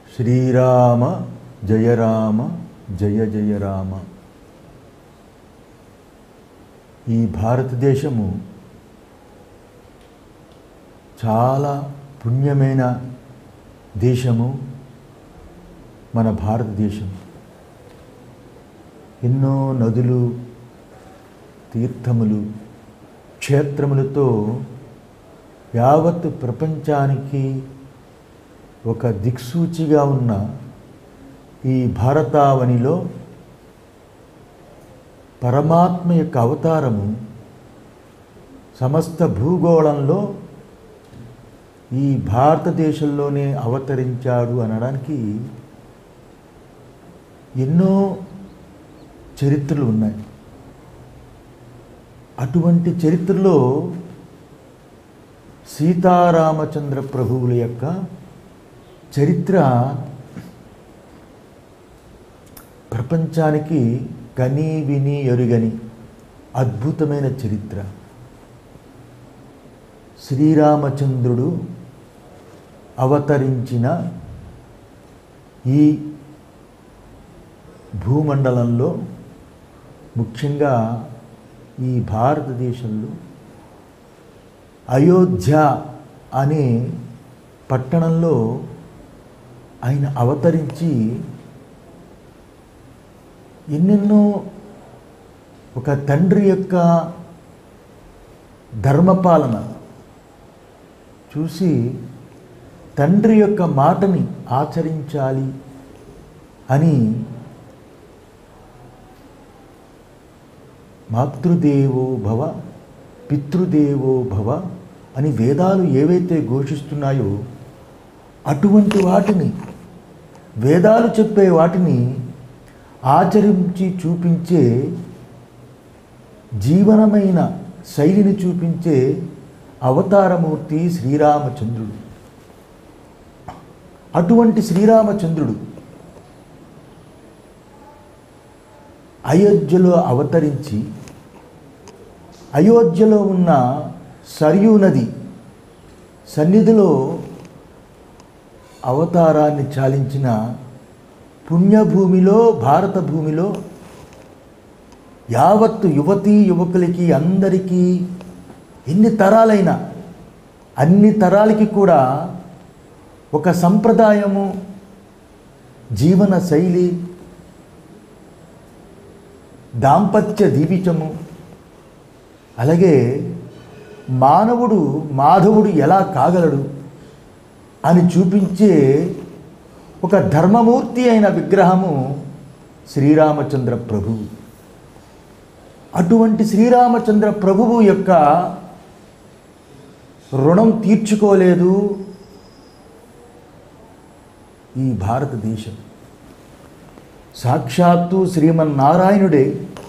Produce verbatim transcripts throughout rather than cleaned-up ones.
శ్రీరామ జయ రామ జయ జయ రామ. ఈ భారతదేశము చాలా పుణ్యమైన దేశము. మన భారతదేశం ఎన్నో నదులు, తీర్థములు, క్షేత్రములతో యావత్ ప్రపంచానికి ఒక దిక్సూచిగా ఉన్న ఈ భారతావనిలో పరమాత్మ యొక్క అవతారము సమస్త భూగోళంలో ఈ భారతదేశంలోనే అవతరించాడు అనడానికి ఎన్నో చరిత్రలు ఉన్నాయి. అటువంటి చరిత్రలో సీతారామచంద్ర ప్రభువుల యొక్క చరిత్ర ప్రపంచానికి కని విని ఎరుగని అద్భుతమైన చరిత్ర. శ్రీరామచంద్రుడు అవతరించిన ఈ భూమండలంలో, ముఖ్యంగా ఈ భారతదేశంలో అయోధ్య అనే పట్టణంలో ఆయన అవతరించి ఎన్నెన్నో ఒక తండ్రి యొక్క ధర్మపాలన చూసి తండ్రి యొక్క మాటని ఆచరించాలి అని మాతృదేవో భవ పితృదేవో భవ అని వేదాలు ఏవైతే ఘోషిస్తున్నాయో అటువంటి వాటిని, వేదాలు చెప్పే వాటిని ఆచరించి చూపించే, జీవనమైన శైలిని చూపించే అవతారమూర్తి శ్రీరామచంద్రుడు. అటువంటి శ్రీరామచంద్రుడు అయోధ్యలో అవతరించి అయోధ్యలో ఉన్న సరయూ నది సన్నిధిలో అవతారాన్ని చాలించిన పుణ్యభూమిలో, భారత భూమిలో యావత్తు యువతీ యువకులకి అందరికీ, ఎన్ని తరాలైనా అన్ని తరాలకి కూడా ఒక సంప్రదాయము, జీవన శైలి, దాంపత్య జీవితము, అలాగే మానవుడు మాధవుడు ఎలా కాగలడు అని చూపించే ఒక ధర్మమూర్తి అయిన విగ్రహము శ్రీరామచంద్ర ప్రభువు. అటువంటి శ్రీరామచంద్ర ప్రభువు యొక్క రుణం తీర్చుకోలేదు ఈ భారతదేశం. సాక్షాత్తు శ్రీమన్నారాయణుడే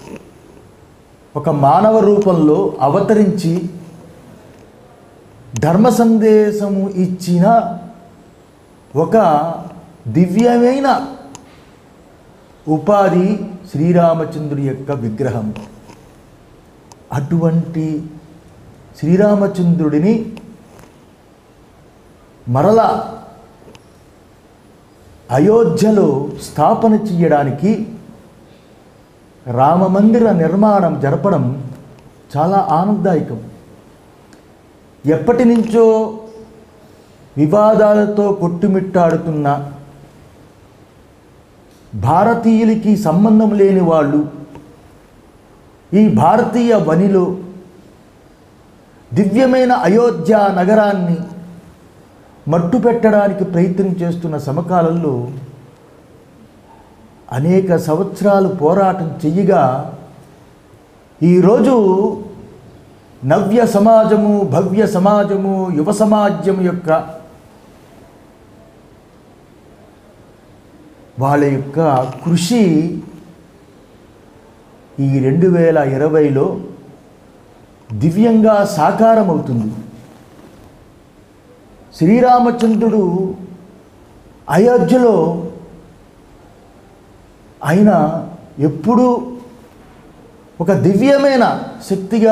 ఒక మానవ రూపంలో అవతరించి ధర్మ సందేశము ఇచ్చిన ఒక దివ్యమైన ఉపాధి శ్రీరామచంద్రుడి యొక్క విగ్రహం. అటువంటి శ్రీరామచంద్రుడిని మరలా అయోధ్యలో స్థాపన చేయడానికి రామమందిర నిర్మాణం జరపడం చాలా ఆనందదాయకం. ఎప్పటి నుంచో వివాదాలతో కొట్టుమిట్టాడుతున్న, భారతీయులకి సంబంధం లేని వాళ్ళు ఈ భారతీయ వనిలో దివ్యమైన అయోధ్య నగరాన్ని మట్టు పెట్టడానికి ప్రయత్నం చేస్తున్న సమకాలంలో అనేక సంవత్సరాలు పోరాటం చెయ్యగా ఈరోజు నవ్య సమాజము, భవ్య సమాజము, యువ సమాజం యొక్క వాళ్ళ యొక్క కృషి ఈ రెండు వేల ఇరవైలో దివ్యంగా సాకారమవుతుంది. శ్రీరామచంద్రుడు అయోధ్యలో ఆయన ఎప్పుడూ ఒక దివ్యమైన శక్తిగా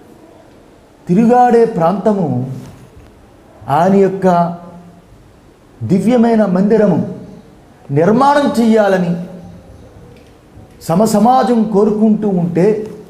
తిరుగాడే ప్రాంతము ఆయన యొక్క దివ్యమైన మందిరము నిర్మాణం చెయ్యాలని సమసమాజం కోరుకుంటూ ఉంటే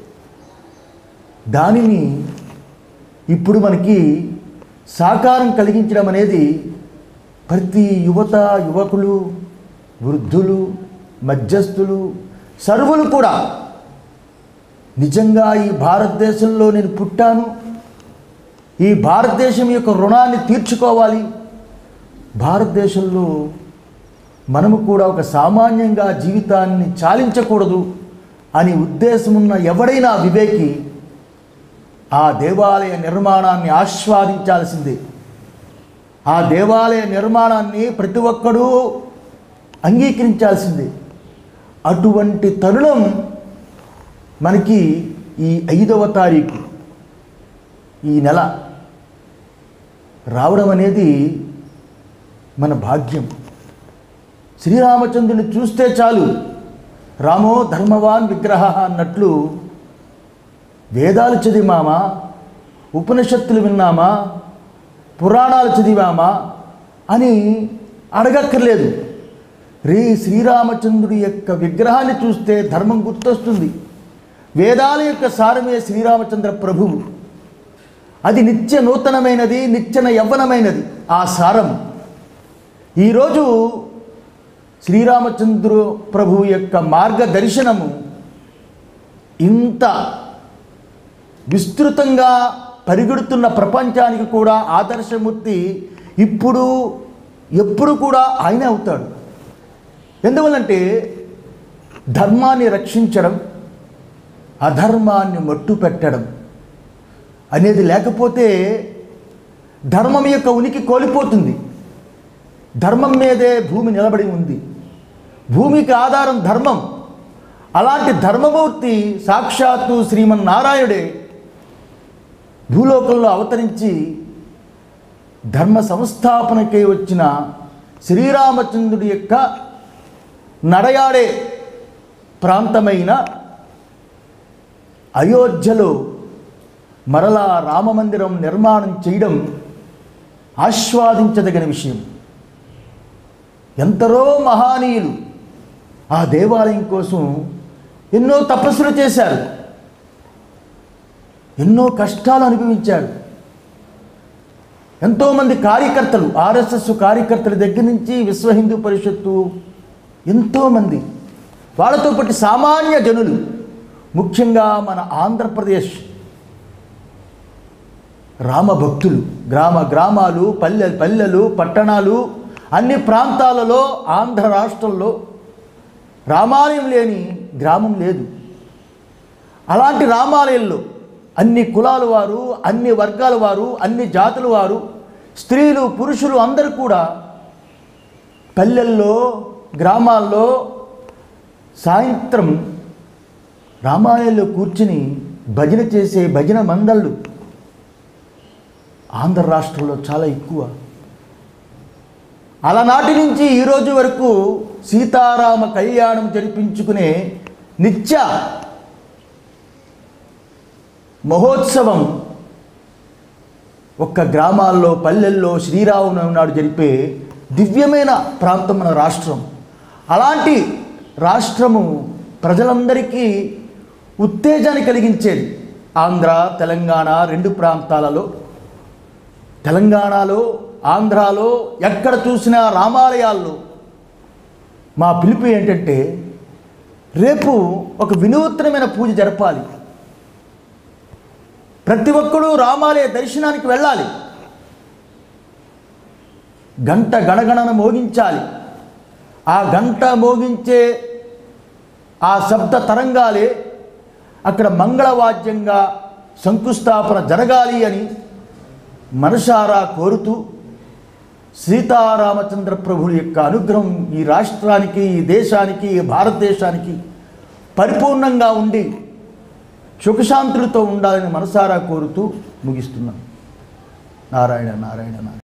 దానిని ఇప్పుడు మనకి సాకారం కలిగించడం అనేది ప్రతి యువత యువకులు వృద్ధులు మధ్యస్థులు సర్వులు కూడా నిజంగా ఈ భారతదేశంలో నేను పుట్టాను, ఈ భారతదేశం యొక్క రుణాన్ని తీర్చుకోవాలి, భారతదేశంలో మనము కూడా ఒక సామాన్యంగా జీవితాన్ని చాలించకూడదు అని ఉద్దేశమున్న ఎవడైనా వివేకి ఆ దేవాలయ నిర్మాణాన్ని ఆస్వాదించాల్సిందే. ఆ దేవాలయ నిర్మాణాన్ని ప్రతి ఒక్కడూ అంగీకరించాల్సిందే. అటువంటి తరుణం మనకి ఈ ఐదవ తారీఖు ఈ నెల రావడం అనేది మన భాగ్యం. శ్రీరామచంద్రుని చూస్తే చాలు, రామో ధర్మవాన్ విగ్రహ అన్నట్లు వేదాలు చదివామా, ఉపనిషత్తులు విన్నామా, పురాణాలు చదివామా అని అడగక్కర్లేదు. రే శ్రీరామచంద్రుడి యొక్క విగ్రహాన్ని చూస్తే ధర్మం గుర్తొస్తుంది. వేదాల యొక్క సారమే శ్రీరామచంద్ర ప్రభువు. అది నిత్య నూతనమైనది, నిత్యన యవ్వనమైనది ఆ సారం. ఈరోజు శ్రీరామచంద్రు ప్రభువు యొక్క మార్గదర్శనము ఇంత విస్తృతంగా పరిగెడుతున్న ప్రపంచానికి కూడా ఆదర్శమూర్తి ఇప్పుడు ఎప్పుడు కూడా ఆయనే అవుతాడు. ఎందువల్లంటే ధర్మాన్ని రక్షించడం, అధర్మాన్ని మట్టు పెట్టడం అనేది లేకపోతే ధర్మం యొక్క ఉనికి కోల్పోతుంది. ధర్మం మీదే భూమి నిలబడి ఉంది. భూమికి ఆధారం ధర్మం. అలాంటి ధర్మమూర్తి సాక్షాత్తు శ్రీమన్నారాయణుడే భూలోకంలో అవతరించి ధర్మ సంస్థాపనకై వచ్చిన శ్రీరామచంద్రుడి యొక్క నడయాడే ప్రాంతమైన అయోధ్యలో మరలా రామమందిరం నిర్మాణం చేయడం ఆస్వాదించదగిన విషయం. ఎందరో మహానీయులు ఆ దేవాలయం కోసం ఎన్నో తపస్సులు చేశారు, ఎన్నో కష్టాలు అనుభవించారు. ఎంతోమంది కార్యకర్తలు, ఆర్ఎస్ఎస్ కార్యకర్తల దగ్గర నుంచి విశ్వ హిందూ పరిషత్తు, ఎంతోమంది వాళ్ళతో పాటు సామాన్య జనులు, ముఖ్యంగా మన ఆంధ్రప్రదేశ్ రామభక్తులు గ్రామ గ్రామాలు, పల్లె పల్లెలు, పట్టణాలు, అన్ని ప్రాంతాలలో ఆంధ్ర రాష్ట్రంలో రామాలయం లేని గ్రామం లేదు. అలాంటి రామాలయంలో అన్ని కులాల వారు, అన్ని వర్గాల వారు, అన్ని జాతుల వారు, స్త్రీలు పురుషులు అందరూ కూడా పల్లెల్లో గ్రామాల్లో సాయంత్రం రామాలయంలో కూర్చుని భజన చేసే భజన మందళ్ళు ఆంధ్ర రాష్ట్రంలో చాలా ఎక్కువ. అలనాటి నుంచి ఈరోజు వరకు సీతారామ కళ్యాణం జరిపించుకునే నిత్య మహోత్సవం ఒక్క గ్రామాల్లో పల్లెల్లో శ్రీరామనవమి నాడు జరిపే దివ్యమైన ప్రాంతం మన రాష్ట్రం. అలాంటి రాష్ట్రము ప్రజలందరికీ ఉత్తేజాన్ని కలిగించేది. ఆంధ్ర తెలంగాణ రెండు ప్రాంతాలలో, తెలంగాణలో ఆంధ్రాలో ఎక్కడ చూసినా రామాలయాల్లో మా పిలుపు ఏంటంటే రేపు ఒక వినూత్నమైన పూజ జరపాలి. ప్రతి ఒక్కరూ రామాలయ దర్శనానికి వెళ్ళాలి. గంట గణగణన మోగించాలి. ఆ గంట మోగించే ఆ శబ్ద తరంగాలే అక్కడ మంగళవాద్యంగా శంకుస్థాపన జరగాలి అని మనసారా కోరుతూ సీతారామచంద్ర ప్రభువుల యొక్క అనుగ్రహం ఈ రాష్ట్రానికి, ఈ దేశానికి, ఈ భారతదేశానికి పరిపూర్ణంగా ఉండి సుఖశాంతులతో ఉండాలని మనసారా కోరుతూ ముగిస్తున్నాను. నారాయణ నారాయణ నారాయణ.